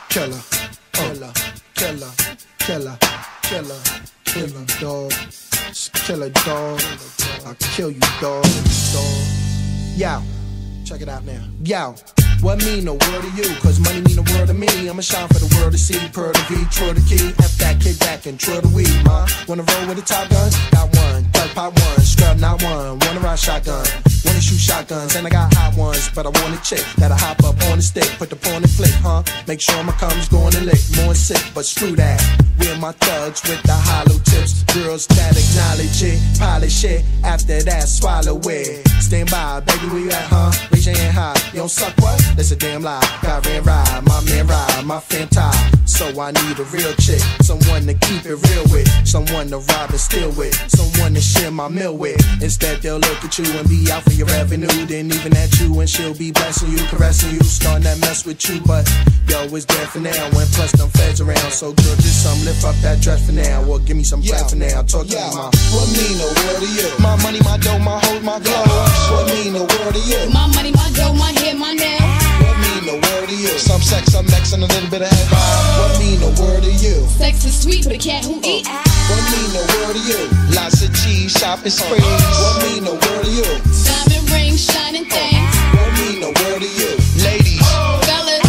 killer, killer, killer, killer, killer, killer, dog, killer dog. I'll kill you, dog. Yo, check it out now. Yo. What mean the world to you? Cause money mean the world to me. I'ma shine for the world to see. Pearl the V, twirl the key. F that, kick back, and twirl the weed, ma. Wanna roll with the top gun? Got one. Thug pop one. Scrub not one. Wanna ride shotgun. Wanna shoot shotguns. And I got hot ones. But I want a chick that'll hop up on the stick. Put the pawn and flick, huh? Make sure my cum's going to lick. More sick, but screw that. We're my thugs with the hollow tips. Girls that acknowledge it. Polish it. After that, swallow it. Stand by, baby, where you at, huh? Raise your hand high. You don't suck what? That's a damn lie. God ran ride, my man ride, my fan tie. So I need a real chick, someone to keep it real with, someone to rob and steal with, someone to share my meal with. Instead they'll look at you and be out for your revenue. Then even at you and she'll be blessing you, caressing you, starting that mess with you. But yo, it's dead for now. When plus them feds around, so girl, just some lift up that dress for now, or give me some bread for now. Talk to me, ma. What mean the world to you? My money, my dough, my hoe, my clothes. What mean the world to you? My money, my dough, my hair, my nails. What mean the word to you? Some sex, some next, and a little bit of head. What mean the word to you? Sex is sweet for the cat who eat. What mean the word to you? Lots of cheese, shopping sprees. What mean the word to you? Diamond rings, shining things. What mean the word to you? Ladies, fellas.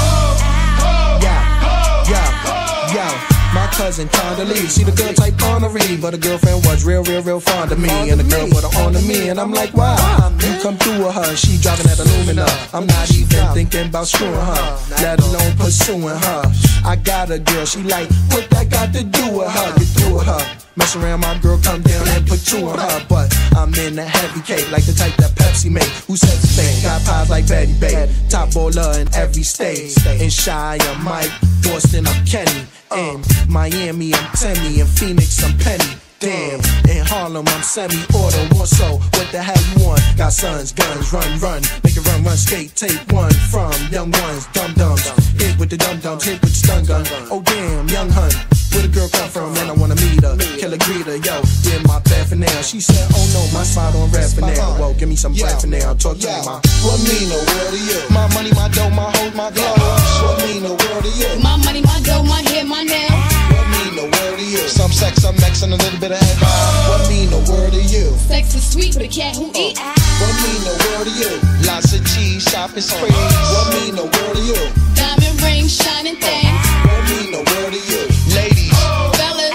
Yo, my cousin Tonda Lee. See the girl type honorary, but the girlfriend was real fond of me. And the girl put her on to me, and I'm like, wow. You come through with her, she driving at Illumina. I'm not even thinking about screwing her, let alone pursuing her. I got a girl, she like, what that got to do with her? Get through with her. Mess around, my girl come down and put two on her. But I'm in the heavy cake, like the type that Pepsi make. Who says the thing? Got pies like Betty Babe. Top baller in every state. In Shy, I'm Mike. Boston, I'm Kenny. In Miami, I'm Timmy. In Phoenix, I'm Penny. Damn, in Harlem, I'm semi-auto. More so, what the hell you want? Got sons, guns, run. Make it run, skate, take one from young ones, dum-dums. Hit with the dum-dums, hit with the stun gun. Oh damn, young hun, where the girl come from? Man, I wanna meet her, kill a greeter, yo. In my bed for now. She said, oh no, my spot on red for now. Whoa, give me some bread for now. Talk to me, ma. What mean the world to you? My money, my dough, my hoe, my clothes. What mean the world to you? My money, my dough, my hair, my nails. What mean the word to you? Some sex, some next, and a little bit of head. What mean the word to you? Sex is sweet for the cat who eat. What mean the word to you? Lots of cheese, shopping sprees. What mean the word to you? Diamond rings, shining things. What mean the word to you? Ladies, fellas.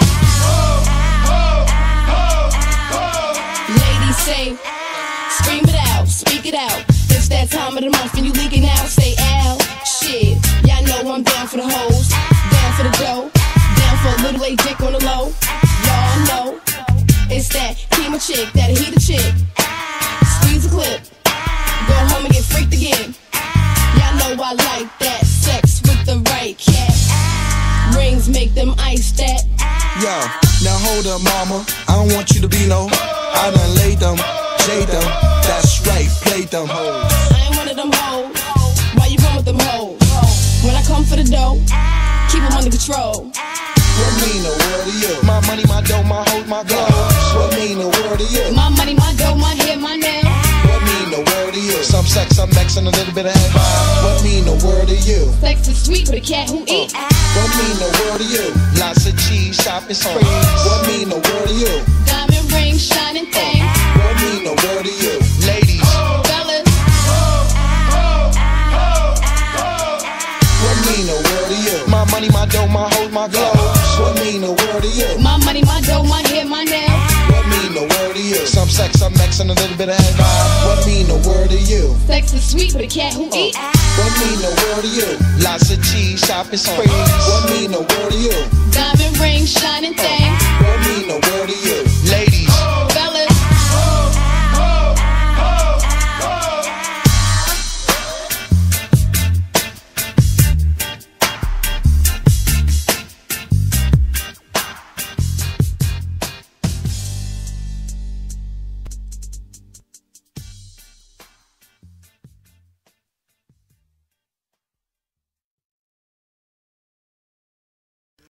Ladies say, scream it out, speak it out. It's that time of the month and you leaking out. Say ow, shit. Y'all know I'm down for the hoes, down for the dough, down for a little late dick on the low. Y'all know it's that chemo chick, that heat a chick. Squeeze a clip, go home and get freaked again. Y'all know I like that sex with the right cat. Rings make them ice that. yo, now hold up, mama. I don't want you to be no. I done laid them, jade them. That's right, played them hoes. I ain't one of them hoes. Why you run with them hoes? When I come for the dough, keep them under control. What mean the word to you? My money, my dough, my hoe, my clothes. What mean the word to you? My money, my dough, my hair, my nails. What mean the word to you? Some sex, some next, and a little bit of head. What mean the word to you? Sex is sweet for the cat who eat. What mean the word to you? Lots of cheese, shopping sprees. What mean the word to you? Diamond rings, shining things. What mean the word to you? Ladies, fellas. what mean the word to you? My money, my dough, my hoe, my clothes. What mean the word to you? My money, my dough, my hair, my nails. What mean the word to you? Some sex, some next, and a little bit of head. What mean the word to you? Sex is sweet for the cat who eat. What mean the word to you? Lots of cheese, shopping sprees. What mean the word to you? Diamond rings, shining things. What mean the word to you? Ladies,